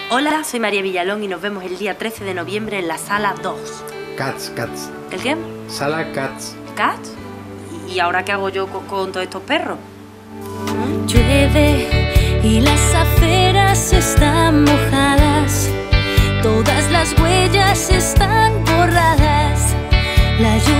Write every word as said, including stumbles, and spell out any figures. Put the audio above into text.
Hola, soy María Villalón y nos vemos el día trece de noviembre en la sala dos. Cats, Cats. ¿El qué? Sala Cats. ¿Cats? ¿Y ahora qué hago yo con, con todos estos perros? Llueve y las aceras están mojadas, todas las huellas están borradas. La lluvia